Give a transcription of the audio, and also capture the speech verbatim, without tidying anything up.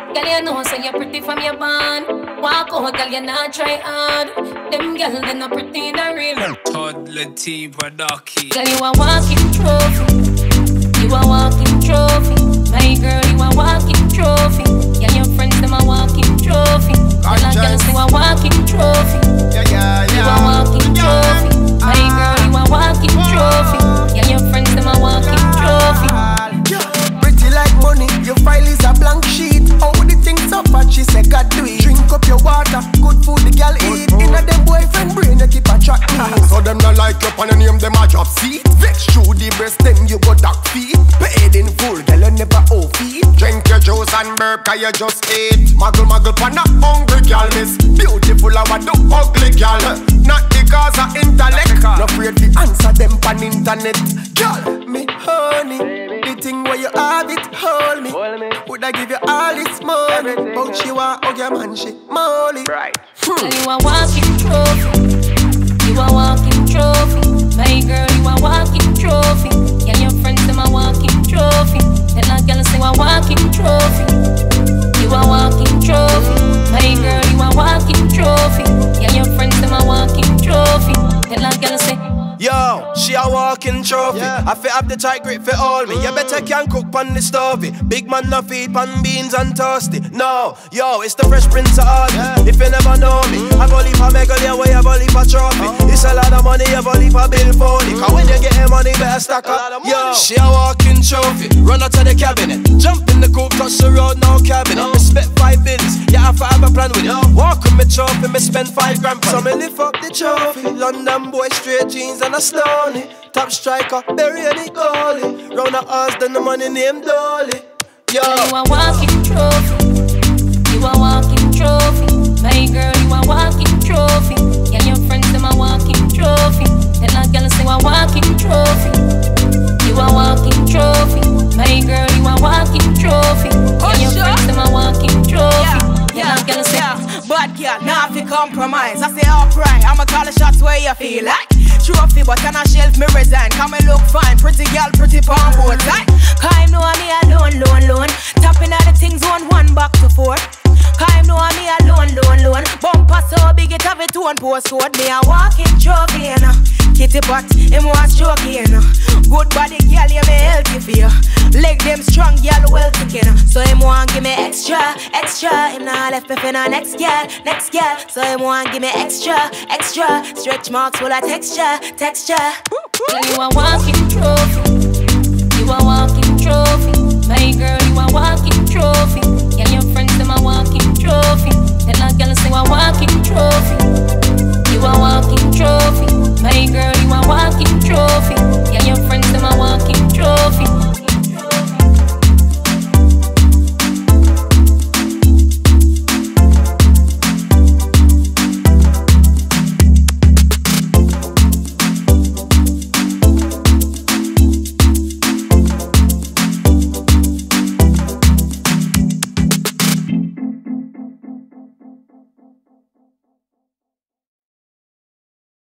Girl, you know so you're pretty from your band. Walk out, girl, you not try hard. Them girl, they not pretty, not real. Toddler T Production. Girl, you a walking trophy. You a walking trophy. My girl, you a walking trophy. Yeah, your friends, them a walking trophy. Girl, and girls, you a walking trophy. Yeah, yeah, yeah. You a walking trophy. My girl, you a walking trophy. Yeah, your friends, them a walking trophy. Pretty like money, your file is a blank sheet. All the things up and she said, God do it. Drink up your water, good food the girl eat. In a them boyfriend brain, you keep a track me. So them not like you and your name, them a drop seat. Vex through the breast, then you go duck feet. Paid in full, girl you never off feet. Drink your juice and burp, cause you just ate. Muggle, muggle, pan a hungry girl, miss. Beautiful, I want the ugly girl. Not because of intellect. No afraid to answer them pan internet. Girl, me honey, the thing where you have it, hold me. Would I give you all this money? But she want hug your man, she molly. Right. Girl, you a walking trophy. You a walking trophy. My girl, you a walking trophy. Yeah, your friends, them a walking trophy. Tell a girl, say a walking trophy. You a walking trophy. My girl, you a walking trophy. Yeah, your friends, them a walking trophy. Tell a girl, say yo, she a walking trophy. Yeah. I fit have the tight grip for all me. You better can cook pan the stovey. Big man no feed pan beans and toasty. No, yo, it's the Fresh Prince of Art. Yeah. If you never know me, I go leave a mega there where you go leave a trophy. Oh. It's a lot of money, you go leave a bill for it. Cause when you get money, better stack up. Yo, she a walking trophy. Run out to the cabinet. Jump in the coupe, touch the road, no cabinet. No. Me spent five bills, yeah, I have a plan with it. No. Walk with me trophy, me spend five grand. So me lift up the trophy. London boy, straight jeans and a slowly. Top striker, bury any goalie. Round the house, then the money named Dolly. Yo, you a walking trophy. You a walking trophy. My girl, you a walking trophy. Yeah, your friends, them a walking trophy. Tell a girl, say a walking trophy. You a walking trophy. My girl, you a walking trophy. Yeah, your friends, them a walking trophy. Yeah, yeah, girl, say yeah. Bad girl, nah fi compromise. I say alright, I'ma call the shots where you feel like. Trophy, but on a shelf me resign. Come me look fine, pretty girl, pretty palm boat tight. Cause I know me alone, alone, alone. Tapping all the things one, one back to four. Cause I know me alone, alone, alone. Bumper so big it have it one postcode. Me a walking trophy, you know. Kitty pot, him was stroking, you know. Good body, girl, you me healthy for you. Leg them strong, girl, well taken. So him want give me extra, extra. Him not left me for no next girl, next girl. So him want give me extra, extra. Stretch marks full of texture, texture. Girl, you a walking trophy. You a walking trophy. My girl, you a walking